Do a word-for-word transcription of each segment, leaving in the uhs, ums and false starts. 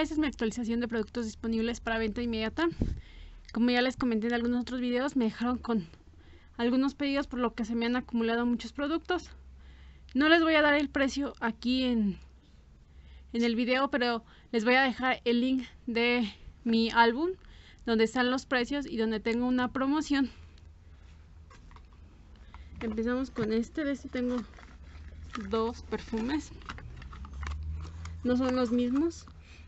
esta es mi actualización de productos disponibles para venta inmediata. Como ya les comenté en algunos otros videos, me dejaron con algunos pedidos, por lo que se me han acumulado muchos productos. No les voy a dar el precio aquí en, en el video, pero les voy a dejar el link de mi álbum donde están los precios y donde tengo una promoción. Empezamos con este. De este tengo dos perfumes, no son los mismos.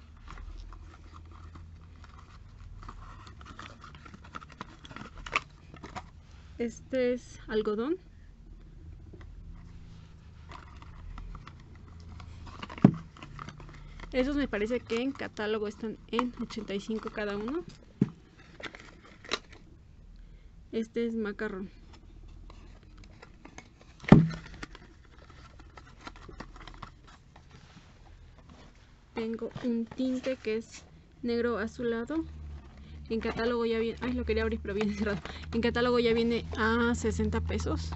Este es algodón. Esos me parece que en catálogo están en ochenta y cinco cada uno. Este es macarrón. Tengo un tinte que es negro azulado. En catálogo ya viene, ay, lo quería abrir pero viene cerrado. En catálogo ya viene a sesenta pesos.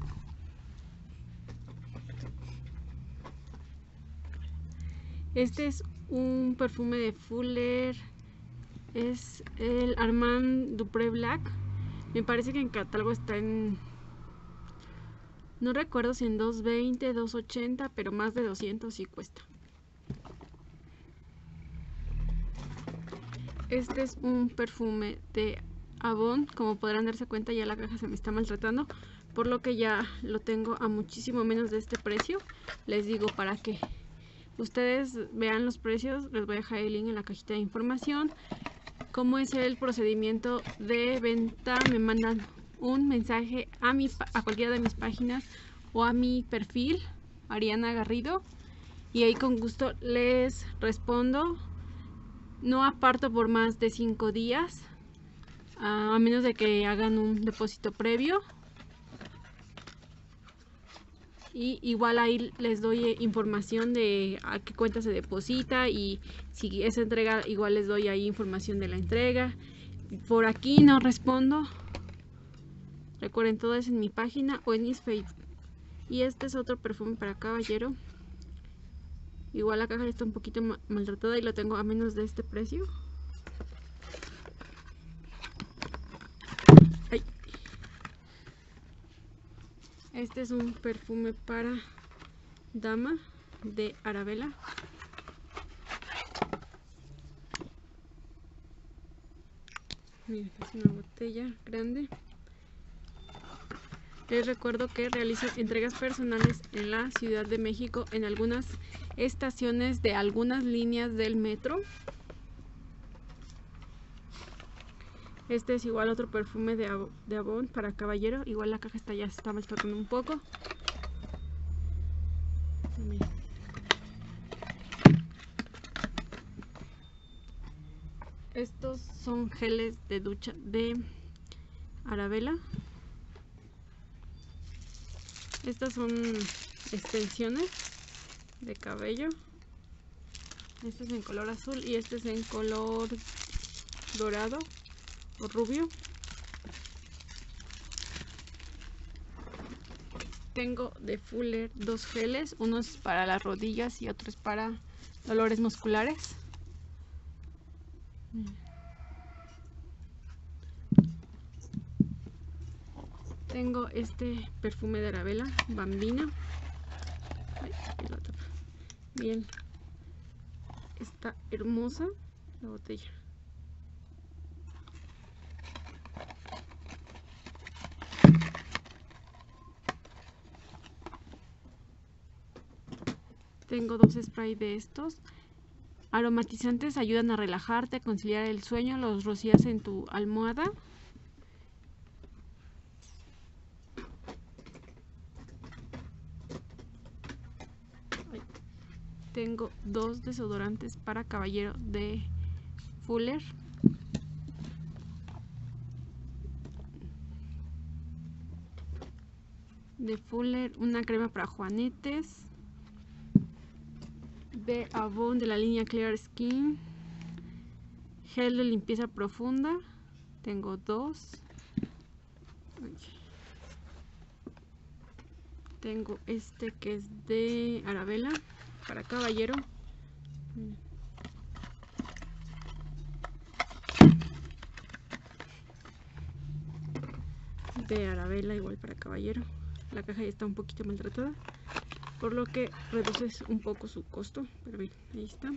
Este es un perfume de Fuller. Es el Armand Dupré Black. Me parece que en catálogo está en, no recuerdo si en dos veinte, dos ochenta, pero más de doscientos sí cuesta. Este es un perfume de Avon. Como podrán darse cuenta, ya la caja se me está maltratando, por lo que ya lo tengo a muchísimo menos de este precio. Les digo, para que ustedes vean los precios, les voy a dejar el link en la cajita de información. Cómo es el procedimiento de venta: me mandan un mensaje a, mi, a cualquiera de mis páginas o a mi perfil, Ariana Garrido, y ahí con gusto les respondo. No aparto por más de cinco días, a menos de que hagan un depósito previo. Y igual ahí les doy información de a qué cuenta se deposita, y si es entrega igual les doy ahí información de la entrega. Por aquí no respondo. Recuerden, todo es en mi página o en mis Facebook. Y este es otro perfume para caballero. Igual la caja está un poquito maltratada y lo tengo a menos de este precio. Ay. Este es un perfume para dama de Arabella. Miren, es una botella grande. Les recuerdo que realizo entregas personales en la Ciudad de México, en algunas estaciones de algunas líneas del metro. Este es igual otro perfume de, Av de Avon para caballero. Igual la caja está, ya se está maltratando un poco. Estos son geles de ducha de Arabella. Estas son extensiones de cabello. Este es en color azul y este es en color dorado o rubio. Tengo de Fuller dos geles, uno es para las rodillas y otro es para dolores musculares. Tengo este perfume de Arabella, Bambina. Ay, la tapa. Bien, está hermosa la botella. Tengo dos sprays de estos. Aromatizantes ayudan a relajarte, a conciliar el sueño. Los rocías en tu almohada. Tengo dos desodorantes para caballero de Fuller. De Fuller, una crema para juanetes. De Avon, de la línea Clear Skin, gel de limpieza profunda. Tengo dos. Tengo este que es de Arabella para caballero. de Arabella, igual para caballero. La caja ya está un poquito maltratada, por lo que reduces un poco su costo, pero bien, ahí está.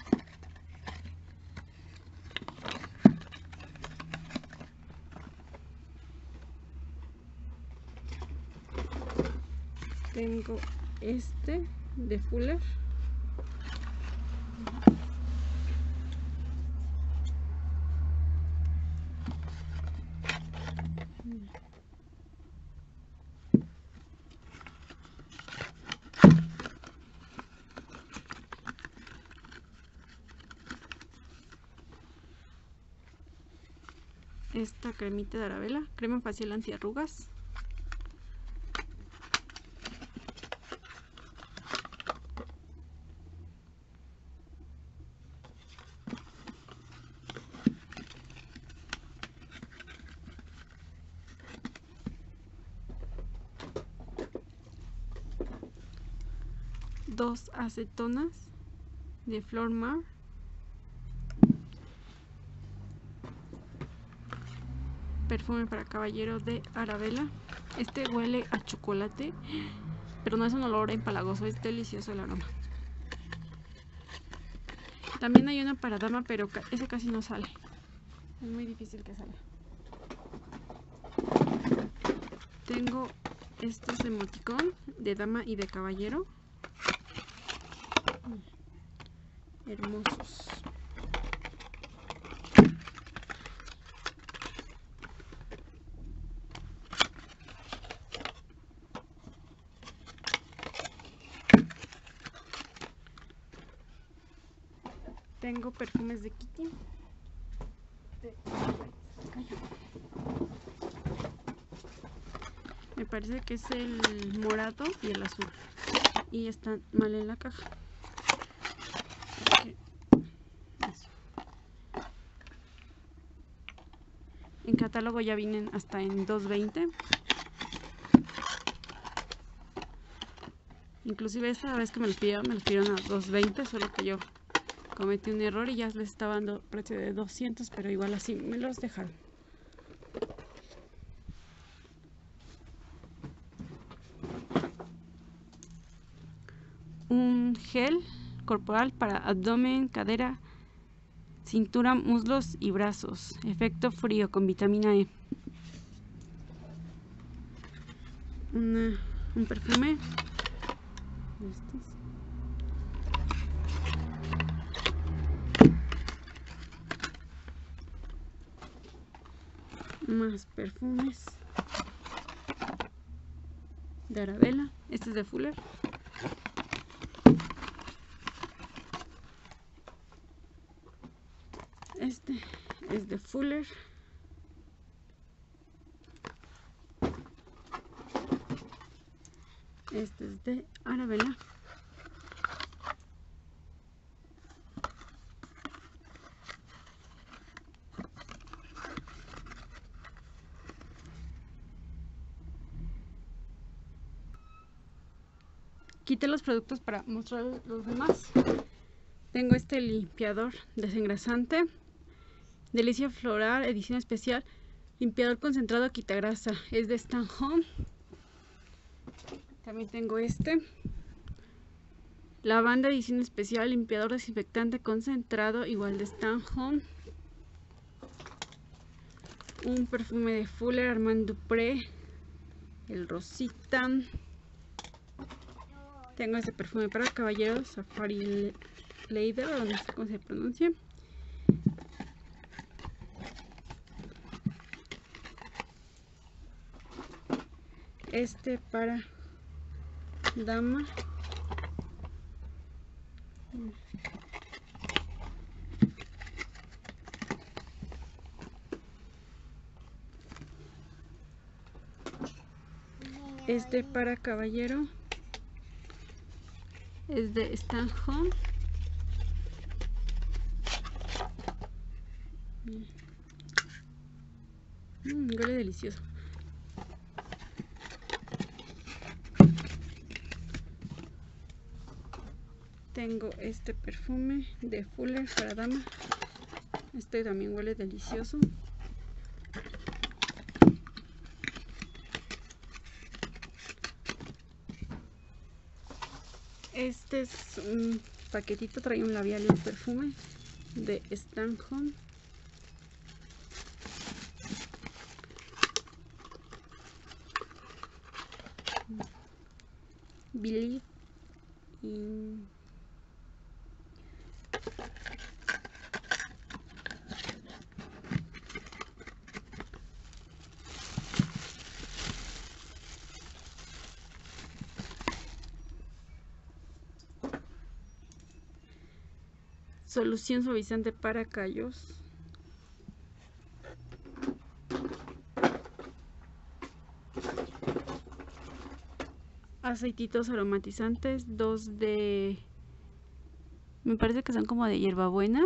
Tengo este de Fuller. Esta cremita de Arabella, crema facial antiarrugas. Dos acetonas de Flor Mar. Perfume para caballero de Arabella. Este huele a chocolate, pero no es un olor empalagoso, es delicioso el aroma. También hay una para dama, pero ese casi no sale. Es muy difícil que salga. Tengo estos emoticón de dama y de caballero. Hermosos. Tengo perfumes de Kitty. De... Me parece que es el morado y el azul. Y están mal en la caja. En catálogo ya vienen hasta en dos veinte. Inclusive esta vez que me los pidieron, me los pidieron a dos veinte, solo que yo cometí un error y ya les estaba dando precio de doscientos, pero igual así me los dejaron. Un gel corporal para abdomen, cadera, cintura, muslos y brazos. Efecto frío con vitamina E. Una, un perfume. Estos. Más perfumes de Arabella. Este es de Fuller. Este es de Fuller. Este es de Arabella. Quité los productos para mostrar los demás. Tengo este limpiador desengrasante. Delicia Floral, edición especial. Limpiador concentrado quitagrasa. Es de Stan Home. También tengo este. Lavanda, edición especial. Limpiador desinfectante concentrado, igual de Stan Home. Un perfume de Fuller, Armand Dupré. El Rosita. Tengo este perfume para caballeros, Safari Leather, o no sé cómo se pronuncia. Este para dama. Este para caballero. Es de Stan Home. Mm, huele delicioso. Tengo este perfume de Fuller para dama. Este también huele delicioso. Este es un paquetito, trae un labial y un perfume de Stanhome. Believe in... Solución suavizante para callos. Aceititos aromatizantes, dos de... me parece que son como de hierbabuena.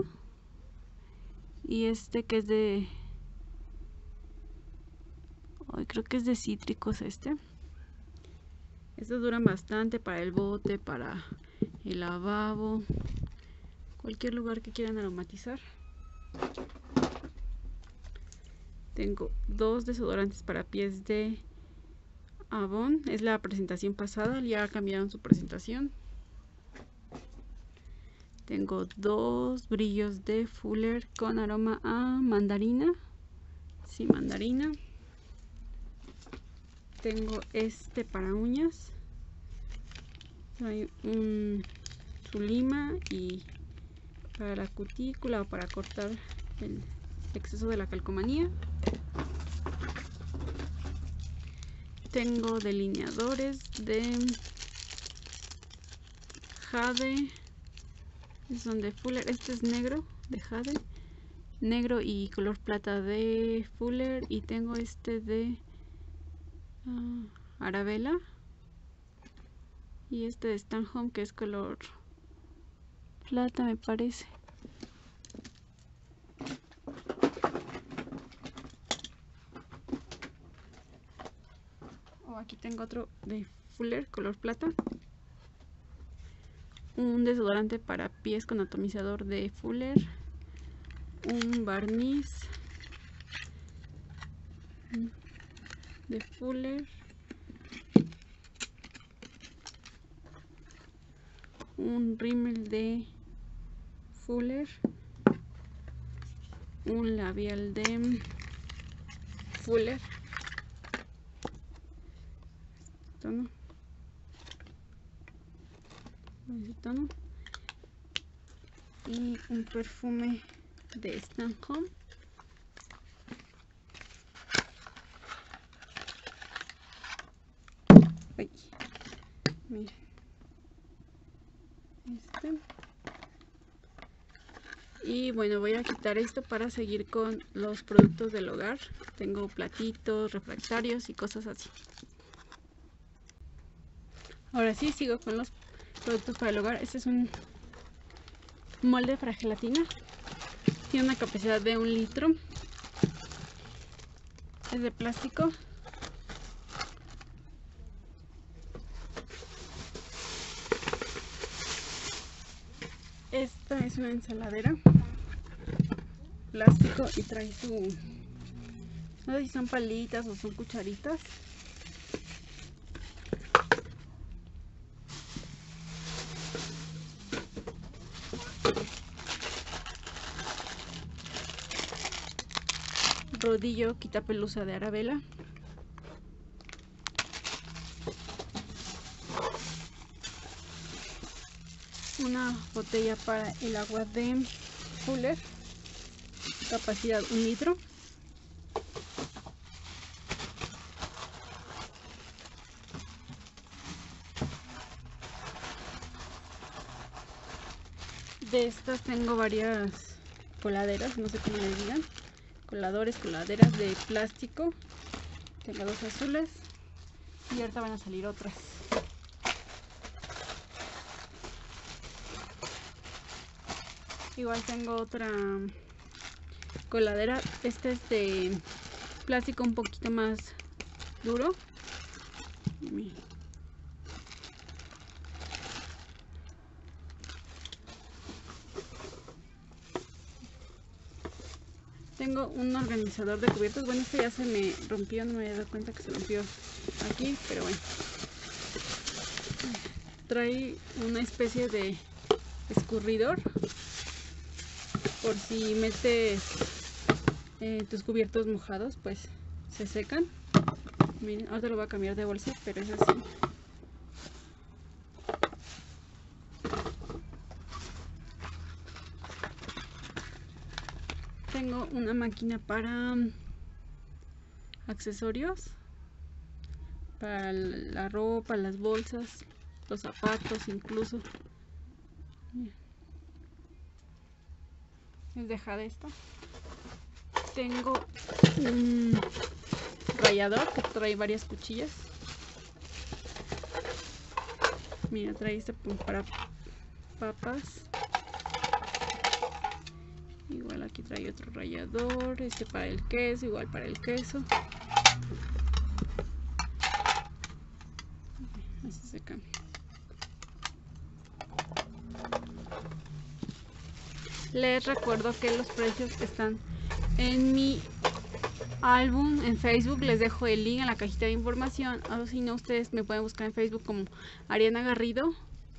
Y este que es de... ay, creo que es de cítricos este. Estos duran bastante para el bote, para el lavabo, cualquier lugar que quieran aromatizar. Tengo dos desodorantes para pies de Avon. Es la presentación pasada, ya cambiaron su presentación. Tengo dos brillos de Fuller con aroma a mandarina. Sí, mandarina. Tengo este para uñas. Hay un su lima y para la cutícula o para cortar el exceso de la calcomanía. Tengo delineadores de Jade. Son de Fuller. Este es negro de Jade. Negro y color plata de Fuller. Y tengo este de uh, Arabella. Y este de Stanhome que es color plata me parece. Oh, aquí tengo otro de Fuller color plata. Un desodorante para pies con atomizador de Fuller. Un barniz de Fuller. Un rímel de Fuller. Un labial de Fuller. Tono. Ese tono. Y un perfume de Stanhome. Ay, miren. Este. Y bueno, voy a quitar esto para seguir con los productos del hogar. Tengo platitos, refractarios y cosas así. Ahora sí, sigo con los productos para el hogar. Este es un molde para gelatina. Tiene una capacidad de un litro. Es de plástico. Esta es una ensaladera. Plástico y trae su... no sé si son palitas o son cucharitas. Rodillo quita pelusa de Arabella. Una botella para el agua de Fuller, capacidad un litro. De estas tengo varias coladeras, no sé cómo le digan. Coladores, coladeras de plástico. Tengo dos azules y ahorita van a salir otras. Igual tengo otra coladera. Este es de plástico un poquito más duro. Tengo un organizador de cubiertos. Bueno, este ya se me rompió, no me he dado cuenta que se rompió aquí, pero bueno. trae una especie de escurridor por si metes eh, tus cubiertos mojados, pues se secan. Miren, ahora lo voy a cambiar de bolsa, pero es así. Tengo una máquina para accesorios, para la ropa, las bolsas, los zapatos incluso. Es de jade esto. Tengo un rallador que trae varias cuchillas. Mira, trae este para papas. Igual aquí trae otro rallador, este para el queso, igual para el queso. Así se cambia. Les recuerdo que los precios están en mi álbum en Facebook. Les dejo el link en la cajita de información, o si no, ustedes me pueden buscar en Facebook como Ariana Garrido.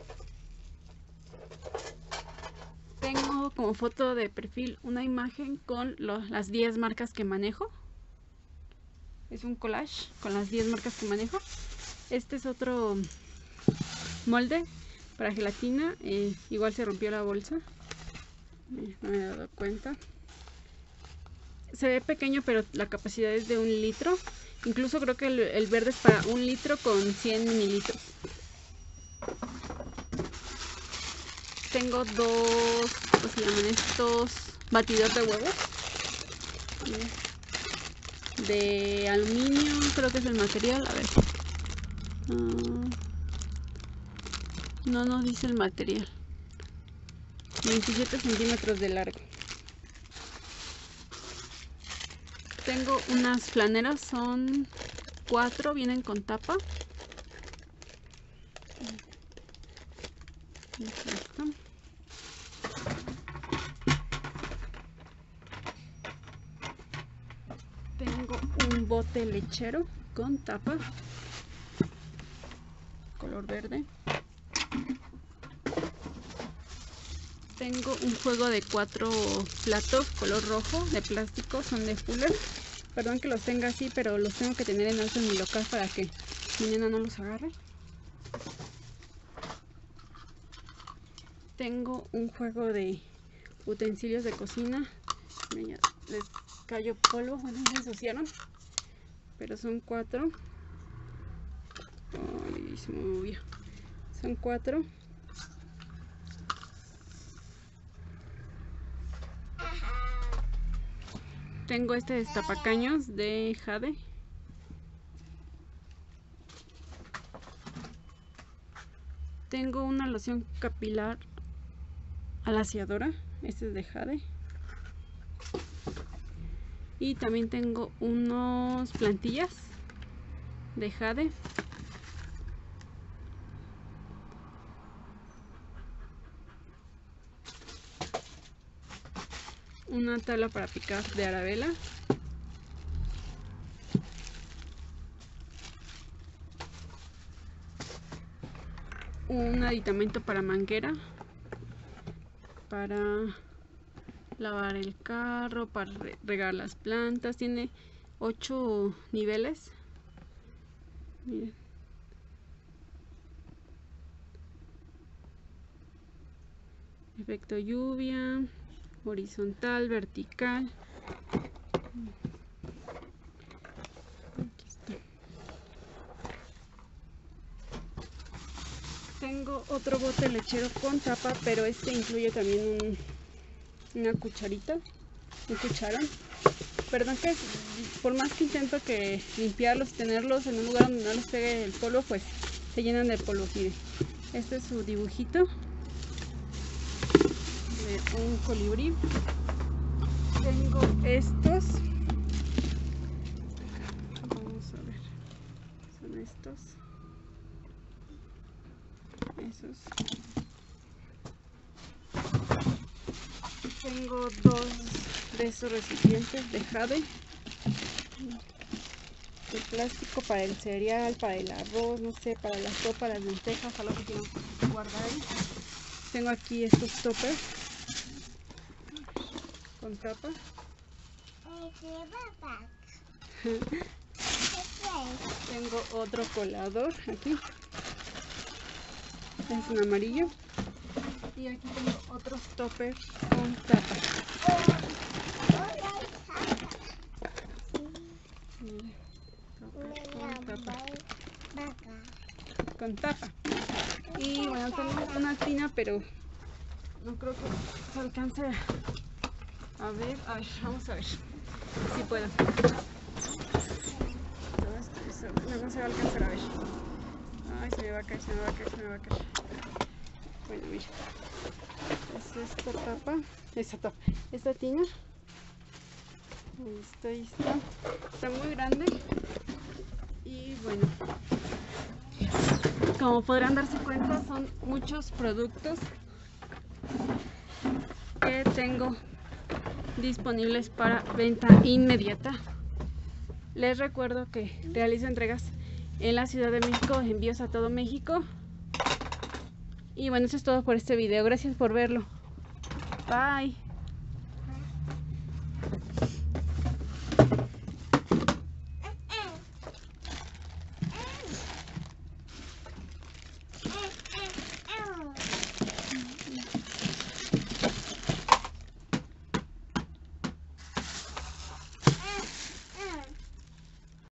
Tengo como foto de perfil una imagen con lo, las diez marcas que manejo. Es un collage con las diez marcas que manejo. Este es otro molde para gelatina. Eh, igual se rompió la bolsa. No me he dado cuenta. Se ve pequeño, pero la capacidad es de un litro. Incluso creo que el, el verde es para un litro con cien mililitros. Tengo dos, ¿cómo se llaman estos? Batidores de huevos. De aluminio, creo que es el material. A ver. Uh, no nos dice el material. veintisiete centímetros de largo. Tengo unas flaneras, son cuatro, vienen con tapa. Tengo un bote lechero con tapa, color verde. Tengo un juego de cuatro platos color rojo de plástico, son de Fuller. Perdón que los tenga así, pero los tengo que tener en alto en mi local para que mi nena no los agarre. Tengo un juego de utensilios de cocina. Mira, les cayó polvo, bueno, se ensuciaron, pero son cuatro. Ay, se me movió. Son cuatro. Tengo este destapacaños de jade. Tengo una loción capilar alaciadora. Este es de jade. Y también tengo unos plantillas de jade. Una tabla para picar de arabela. Un aditamento para manguera, para lavar el carro, para regar las plantas. Tiene ocho niveles. Miren. Efecto lluvia, horizontal, vertical. Aquí está. Tengo otro bote lechero con tapa, pero este incluye también un, una cucharita, un cucharón. Perdón que por más que intento que limpiarlos, tenerlos en un lugar donde no les pegue el polvo, pues se llenan de polvo. Miren, este es su dibujito de un colibrí. Tengo estos, vamos a ver, son estos, esos. Tengo dos de estos recipientes de jade. el plástico para el cereal, para el arroz, no sé, para la sopa, las lentejas, algo que quiero guardar ahí. Tengo aquí estos toppers con tapa. Tengo otro colador aquí. Es un amarillo. Y aquí tengo otros toppers con tapa. Con tapa. Con tapa. Y bueno, tengo una tina, pero no creo que se alcance a ver. A ver, vamos a ver si puedo. No, no se va a alcanzar a ver. Ay, se me va a caer, se me va a caer, se me va a caer. Bueno, mira. Es esta tapa, esta tapa, esta tina. Ahí está, ahí está. Está muy grande. Y bueno, como podrán darse cuenta, son muchos productos que tengo disponibles para venta inmediata. Les recuerdo que realizo entregas en la Ciudad de México, envíos a todo México. Y bueno, eso es todo por este video. Gracias por verlo. Bye.